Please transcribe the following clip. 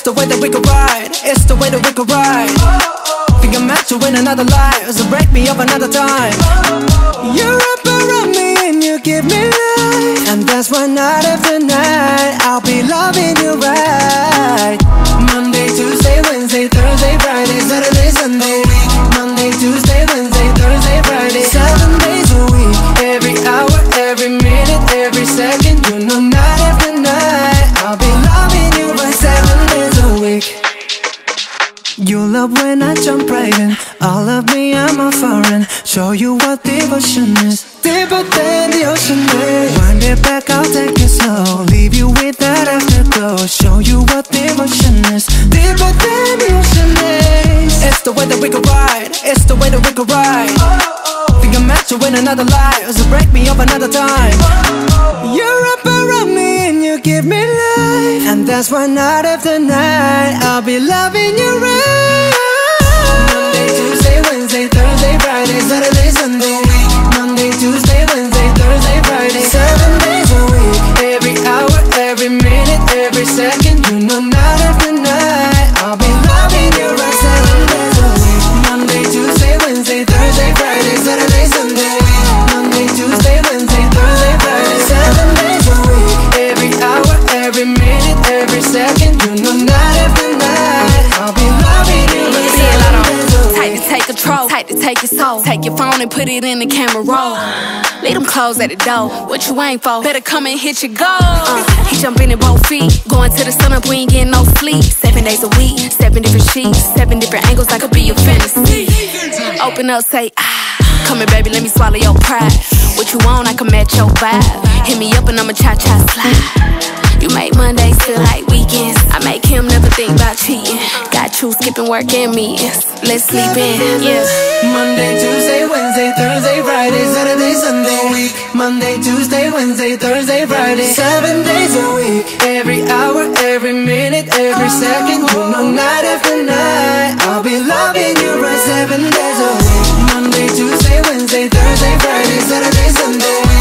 the way that we could ride. It's the way that we could ride. Think I'm meant to win another life, so break me up another time. You wrap around me and you give me life, and that's why night after night I'll be loving you right. Monday, Tuesday, Wednesday, Thursday, Friday, Saturday, Sunday. Monday, Tuesday, Wednesday, Thursday, Friday, 7 days a week. Every hour, every minute, every second. You know night after night I'll be loving you right 7 days a week. You love when I jump right in. All of me, I'm a foreign. Show you what devotion is, deeper than the ocean is. Wind it back, I'll take it slow. Leave you with that afterglow. Show you what devotion is, deeper than the ocean is. It's the way that we could ride. It's the way that we could ride. Think I'm meant to win another life, so break me up another time. You wrap around me and you give me life, and that's why night after night I'll be loving you right. Monday, Tuesday, Wednesday, Thursday, Friday, Saturday, Sunday. Monday, Tuesday, Wednesday, Thursday, Friday, 7 days a week. Every hour, every minute, every second. You know night after night I'll be loving you right 7 days a week. Monday, Tuesday, Wednesday, Thursday, Friday, Saturday, Sunday. Monday, Tuesday, Wednesday, Thursday, Friday, 7 days a week. Every hour, every minute, every second. You know night after night I'll be loving you right 7 days a week. Tight to take control, tight to take your soul. Take your phone and put it in the camera roll. Leave them clothes at the door. What you ain't for? Better come and hit your goal. He jumping in both feet, going to the sun up, we ain't getting no sleep. 7 days a week, 7 different sheets, 7 different angles, I could be your fantasy. Open up, say ah. Come here, baby, let me swallow your pride. What you want, I can match your vibe. Hit me up and I'ma cha-cha slide. You make Mondays feel like weekends. I make him never think about cheating. Got you skipping work and meetings. Let's sleep in, yeah. Monday, Tuesday, Wednesday, Thursday, Friday, Saturday, Sunday. Monday, Tuesday, Wednesday, Thursday, Friday, 7 days a week. Every hour, every minute, every second. You know night after night I'll be loving you right 7 days a week. Monday, Tuesday, Wednesday, Thursday, Friday, Saturday, Sunday.